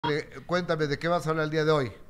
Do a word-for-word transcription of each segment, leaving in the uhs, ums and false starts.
Eh, cuéntame, ¿de qué vas a hablar el día de hoy?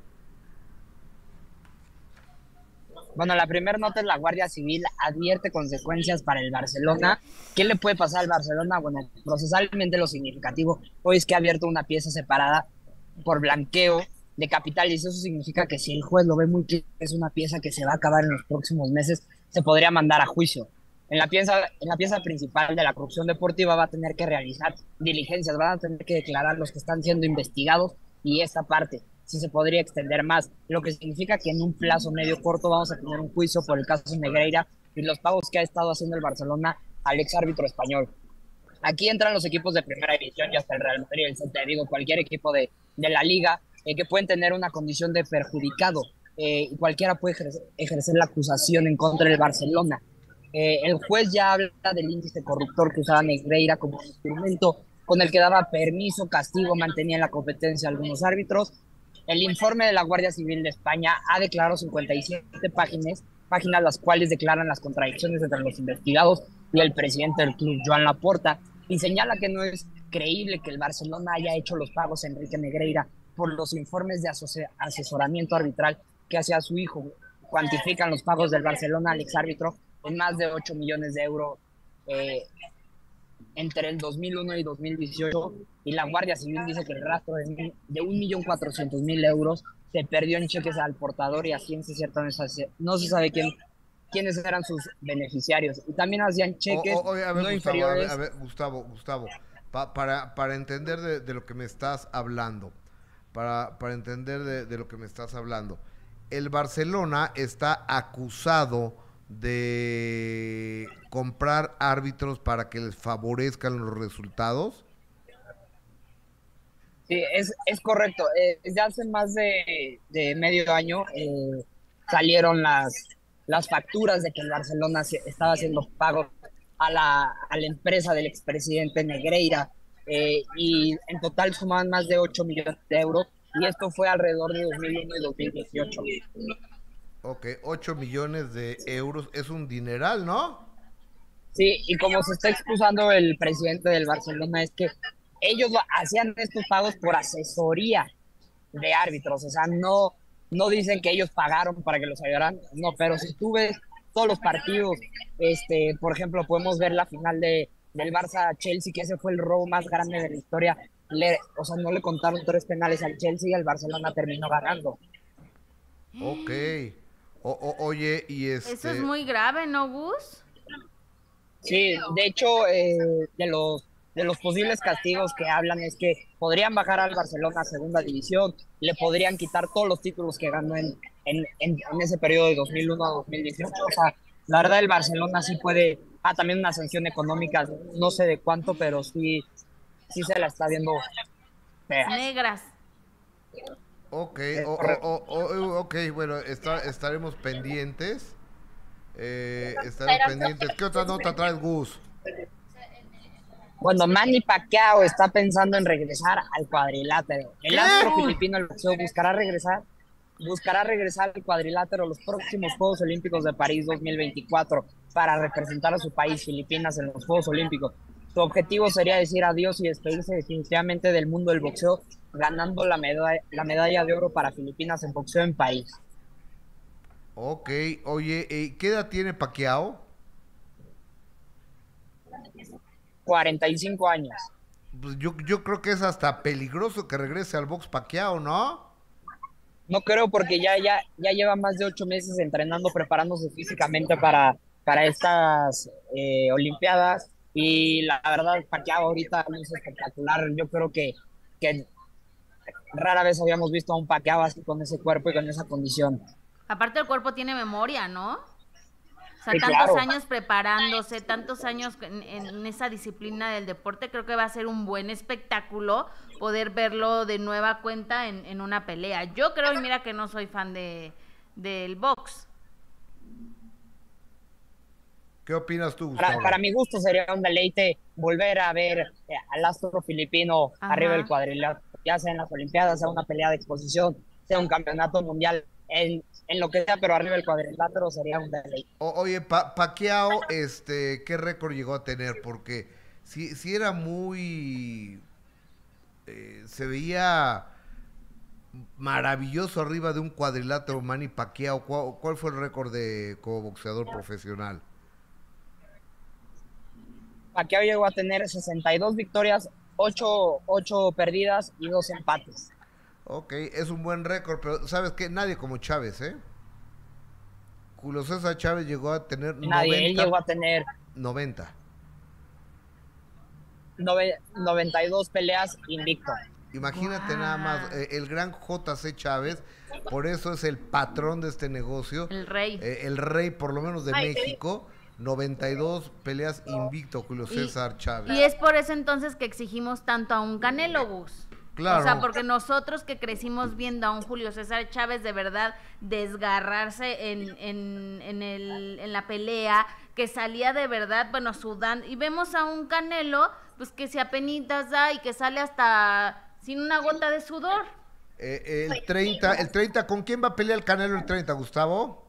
Bueno, la primera nota es la Guardia Civil advierte consecuencias para el Barcelona. ¿Qué le puede pasar al Barcelona? Bueno, procesalmente lo significativo hoy es que ha abierto una pieza separada por blanqueo de capitales. Eso significa que si el juez lo ve muy claro que es una pieza que se va a acabar en los próximos meses, se podría mandar a juicio. En la pieza, en la pieza principal de la corrupción deportiva va a tener que realizar diligencias, van a tener que declarar los que están siendo investigados y esta parte sí se podría extender más, lo que significa que en un plazo medio corto vamos a tener un juicio por el caso Negreira y los pagos que ha estado haciendo el Barcelona al ex árbitro español. Aquí entran los equipos de primera división y hasta el Real Madrid, el Celta de Vigo, cualquier equipo de, de la liga eh, que pueden tener una condición de perjudicado eh, y cualquiera puede ejercer, ejercer la acusación en contra del Barcelona. Eh, el juez ya habla del índice corruptor que usaba Negreira como instrumento con el que daba permiso, castigo, mantenía en la competencia a algunos árbitros. El informe de la Guardia Civil de España ha declarado cincuenta y siete páginas, páginas las cuales declaran las contradicciones entre los investigados y el presidente del club, Joan Laporta, y señala que no es creíble que el Barcelona haya hecho los pagos a Enrique Negreira por los informes de asesoramiento arbitral que hacía su hijo. Cuantifican los pagos del Barcelona al exárbitro en más de ocho millones de euros eh, entre el dos mil uno y dos mil dieciocho, y la Guardia Civil dice que el rastro de, de un millón cuatrocientos mil euros se perdió en cheques al portador y a ciencia cierta no se, no se sabe quién, quiénes eran sus beneficiarios. Y también hacían O, cheques o- oye, a ver, no Gustavo, a ver, a inferiores. ver, Gustavo, Gustavo, pa- para, para entender de, de lo que me estás hablando, para, para entender de, de lo que me estás hablando, el Barcelona está acusado de comprar árbitros para que les favorezcan los resultados. Sí, es, es correcto. Eh, desde hace más de, de medio año eh, salieron las, las facturas de que el Barcelona se- estaba haciendo pagos a la, a la empresa del expresidente Negreira, eh, y en total sumaban más de ocho millones de euros y esto fue alrededor de dos mil uno y dos mil dieciocho. Ok, ocho millones de euros es un dineral, ¿no? Sí, y como se está excusando el presidente del Barcelona es que ellos hacían estos pagos por asesoría de árbitros, o sea, no, no dicen que ellos pagaron para que los ayudaran, no, pero si tú ves todos los partidos, este, por ejemplo, podemos ver la final de, del Barça-Chelsea, que ese fue el robo más grande de la historia, le, o sea, no le contaron tres penales al Chelsea y el Barcelona terminó ganando. Ok. O, o- oye, y Eso es este, muy grave, ¿no, Gus? Sí, de hecho, eh, de los de los posibles castigos que hablan es que podrían bajar al Barcelona a segunda división, le podrían quitar todos los títulos que ganó en, en, en, en ese periodo de dos mil uno a dos mil dieciocho. O sea, la verdad el Barcelona sí puede, ah, también una sanción económica, no sé de cuánto, pero sí, sí se la está viendo fea. Negras. ok, Es o, o- correcto. o- o- ok, bueno, está, estaremos pendientes. Eh, estaremos pendientes. ¿Qué otra nota traes, Gus? Bueno, Manny Pacquiao está pensando en regresar al cuadrilátero. El astro ¿Qué? Uy, filipino del boxeo buscará regresar, buscará regresar al cuadrilátero a los próximos Juegos Olímpicos de París dos mil veinticuatro para representar a su país, Filipinas, en los Juegos Olímpicos. Su objetivo sería decir adiós y despedirse definitivamente del mundo del boxeo, ganando la medalla, la medalla de oro para Filipinas en boxeo en París. Ok, oye, eh, ¿qué edad tiene Pacquiao? cuarenta y cinco años. Pues yo, yo creo que es hasta peligroso que regrese al box Pacquiao, ¿no? No creo porque ya, ya, ya lleva más de ocho meses entrenando, preparándose físicamente para, para estas eh, Olimpiadas. Y la verdad, Pacquiao ahorita es espectacular. Yo creo que, que rara vez habíamos visto a un Pacquiao así con ese cuerpo y con esa condición. aparte el cuerpo tiene memoria, ¿no? O sea, Sí, tantos claro. años preparándose, tantos años en, en esa disciplina del deporte, creo que va a ser un buen espectáculo poder verlo de nueva cuenta en, en una pelea. Yo creo, y mira que no soy fan de del box. ¿Qué opinas tú, Para, Gustavo? para mi gusto sería un deleite volver a ver eh, al astro filipino arriba del Ajá. cuadrilátero, ya sea en las Olimpiadas, sea una pelea de exposición, sea un campeonato mundial, en, en lo que sea, pero arriba del cuadrilátero sería un deleite. O- oye, pa Pacquiao, este, ¿qué récord llegó a tener? Porque si, si era muy, eh, se veía, maravilloso arriba de un cuadrilátero Manny Pacquiao. ¿Cuál, cuál fue el récord de como boxeador profesional? Pacquiao llegó a tener sesenta y dos victorias, ocho, ocho perdidas y dos empates. Ok, es un buen récord, pero ¿sabes qué? Nadie como Chávez, ¿eh? Julio César Chávez llegó a tener Nadie, noventa, él llegó a tener noventa. nove, noventa y dos peleas invicto. Imagínate Wow. nada más, eh, el gran J C Chávez, por eso es el patrón de este negocio. El rey. Eh, el rey, por lo menos de Ay, México, noventa y dos peleas invicto, Julio Y- César Chávez. Y es por eso entonces que exigimos tanto a un Canelo, Gus. Claro. O sea, porque nosotros que crecimos viendo a un Julio César Chávez de verdad desgarrarse en, en, en, el, en la pelea, que salía de verdad, bueno, sudando, y vemos a un Canelo, pues que se apenitas da y que sale hasta sin una gota de sudor. Eh, el treinta, el treinta, ¿con quién va a pelear el Canelo el treinta, Gustavo?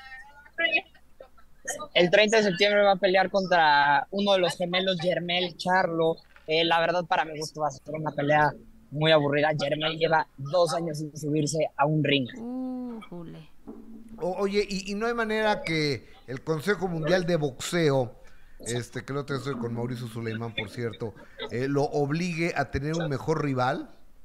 El treinta de septiembre va a pelear contra uno de los gemelos, Yermel Charlo. Eh, la verdad, para mi gusto, va a ser una pelea muy aburrida. Yermel lleva dos años sin subirse a un ring. Uh, jule. O- oye, y, y no hay manera que el Consejo Mundial de Boxeo, este, que lo otro estoy con Mauricio Suleimán, por cierto, eh, lo obligue a tener un mejor rival.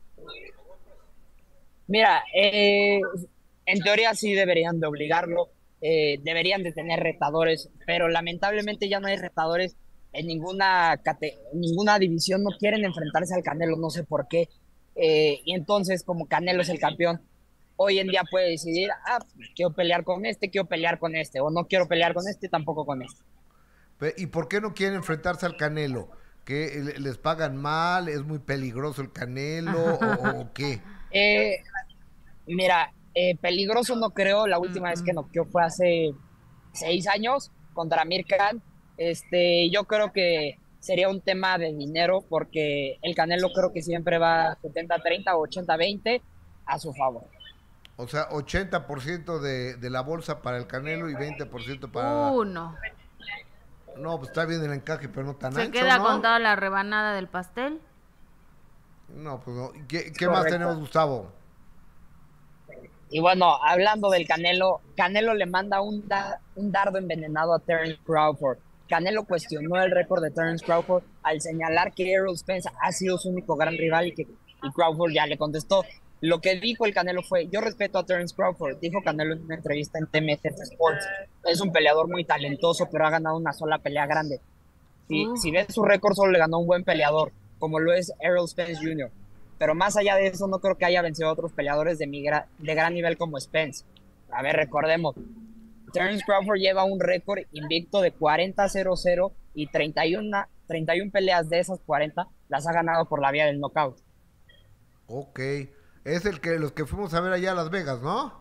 Mira, eh, en teoría sí deberían de obligarlo, eh, deberían de tener retadores, pero lamentablemente ya no hay retadores en ninguna, cate- en ninguna división, no quieren enfrentarse al Canelo, no sé por qué. Eh, y entonces, como Canelo es el campeón, hoy en día puede decidir, ah, quiero pelear con este, quiero pelear con este, o no quiero pelear con este, tampoco con este. Pe- ¿Y por qué no quieren enfrentarse al Canelo? ¿Que le- les pagan mal? ¿Es muy peligroso el Canelo? ¿O, o qué? Eh, mira, eh, peligroso no creo. La última vez que noqueó fue hace seis años contra Amir Khan. Este, yo creo que sería un tema de dinero porque el Canelo creo que siempre va setenta treinta o ochenta veinte a su favor. O sea, ochenta por ciento de, de la bolsa para el Canelo y veinte por ciento para... Uh, no. No, pues está bien el encaje, pero no tan Se ancho, queda ¿no? con toda la rebanada del pastel. No, pues no. ¿Qué, qué más Correcto. tenemos, Gustavo? Y bueno, hablando del Canelo, Canelo le manda un, da- un dardo envenenado a Terence Crawford. Canelo cuestionó el récord de Terence Crawford al señalar que Errol Spence ha sido su único gran rival y que y Crawford ya le contestó. Lo que dijo el Canelo fue, yo respeto a Terence Crawford, dijo Canelo en una entrevista en T M Z Sports. Es un peleador muy talentoso, pero ha ganado una sola pelea grande. Si, Uh. si ves su récord, solo le ganó un buen peleador, como lo es Errol Spence junior Pero más allá de eso, no creo que haya vencido a otros peleadores de, migra- de gran nivel como Spence. A ver, recordemos, Terence Crawford lleva un récord invicto de cuarenta cero cero y treinta y uno, treinta y uno peleas de esas cuarenta las ha ganado por la vía del knockout. Ok. Es el que los que fuimos a ver allá a Las Vegas, ¿no?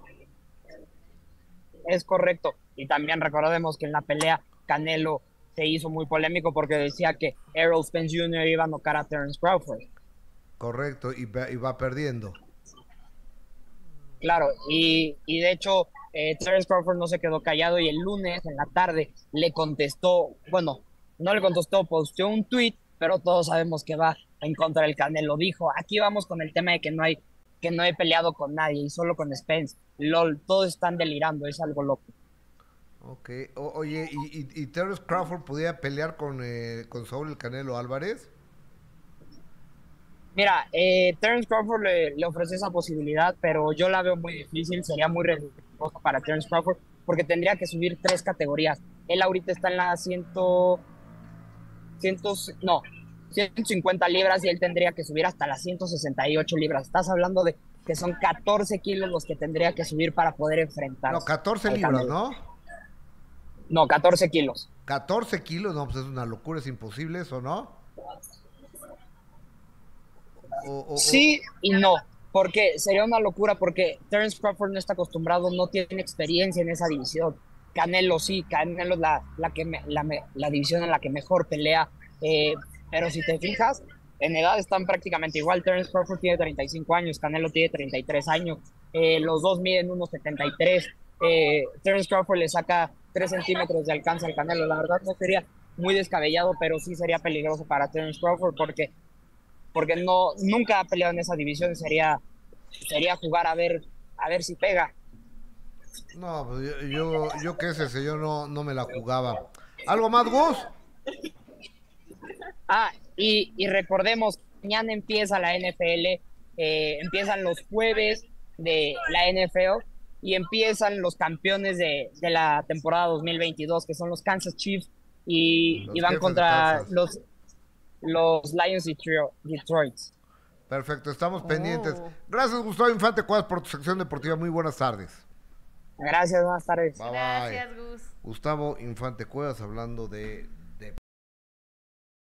Es correcto. Y también recordemos que en la pelea Canelo se hizo muy polémico porque decía que Errol Spence junior iba a nocar a Terence Crawford. Correcto, y, va- y va perdiendo. Claro, y, y de hecho eh, Terence Crawford no se quedó callado y el lunes en la tarde le contestó, bueno, no le contestó, posteó un tweet, pero todos sabemos que va en contra del Canelo. Dijo, aquí vamos con el tema de que no hay que no he peleado con nadie y solo con Spence. LOL, todos están delirando, es algo loco. Ok. O- oye, ¿y, y, y Terence Crawford podía pelear con, eh, con Saúl el Canelo Álvarez? Mira, eh, Terence Crawford le, le ofrece esa posibilidad, pero yo la veo muy difícil, sería muy riesgoso para Terence Crawford, porque tendría que subir tres categorías. Él ahorita está en la cien, cien, no, ciento cincuenta libras y él tendría que subir hasta las ciento sesenta y ocho libras. Estás hablando de que son catorce kilos los que tendría que subir para poder enfrentar. No, catorce libras, ¿no? No, catorce kilos. catorce kilos, no, pues es una locura, es imposible eso, ¿no? O- o- Sí y no, porque sería una locura porque Terence Crawford no está acostumbrado, no tiene experiencia en esa división. Canelo sí, Canelo es la, la, que me- la, me- la división en la que mejor pelea, eh, pero si te fijas, en edad están prácticamente igual. Terence Crawford tiene treinta y cinco años, Canelo tiene treinta y tres años, eh, los dos miden uno setenta y tres, eh, Terence Crawford le saca tres centímetros de alcance al Canelo. La verdad no sería muy descabellado, pero sí sería peligroso para Terence Crawford porque porque no, nunca ha peleado en esa división, sería, sería jugar a ver, a ver si pega. No, pues yo, yo, yo que ese yo no, no me la jugaba. ¿Algo más, Gus? Ah, y, y recordemos, mañana empieza la N F L, eh, empiezan los jueves de la N F L y empiezan los campeones de, de la temporada dos mil veintidós, que son los Kansas Chiefs, y, Los y van jefes de contra Kansas. los, los Lions de Trio- Detroit. Perfecto, estamos Oh. pendientes. Gracias, Gustavo Infante Cuevas, por tu sección deportiva. Muy buenas tardes. Gracias, buenas tardes. Bye, bye. Gracias, Gus. Gustavo Infante Cuevas hablando de